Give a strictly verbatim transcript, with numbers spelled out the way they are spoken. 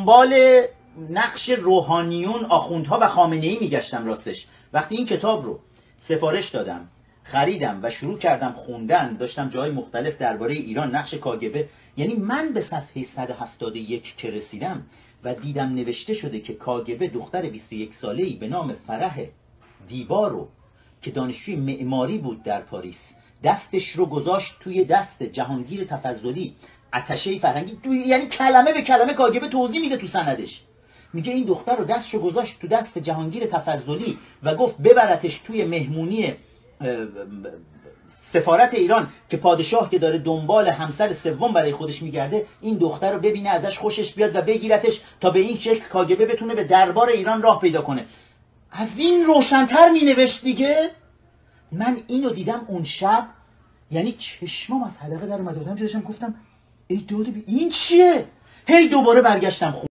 دنبال نقش روحانیون، آخوندها و خامنه‌ای میگشتم. راستش وقتی این کتاب رو سفارش دادم، خریدم و شروع کردم خوندن، داشتم جای مختلف درباره ایران، نقش کاگبه، یعنی من به صفحه صد و هفتاد و یک که رسیدم و دیدم نوشته شده که کاگبه دختر بیست و یک ساله‌ای به نام فرح دیبارو که دانشجوی معماری بود در پاریس، دستش رو گذاشت توی دست جهانگیر تفضلی، اتشه فرهنگی، یعنی کلمه به کلمه کاگبه توضیح میده تو سندش. میگه این دختر رو دستشو گذاشت تو دست جهانگیر تفضلی و گفت ببرتش توی مهمونی سفارت ایران که پادشاه که داره دنبال همسر سوم برای خودش میگرده، این دختر رو ببینه، ازش خوشش بیاد و بگیرتش تا به این شکل کاگبه بتونه به دربار ایران راه پیدا کنه. از این روشن‌تر مینوشت دیگه. من اینو دیدم اون شب، یعنی چشمام از حلقه در اومد. بودم جلوشم گفتم ای داده بی این چیه؟ هی دوباره برگشتم خونه.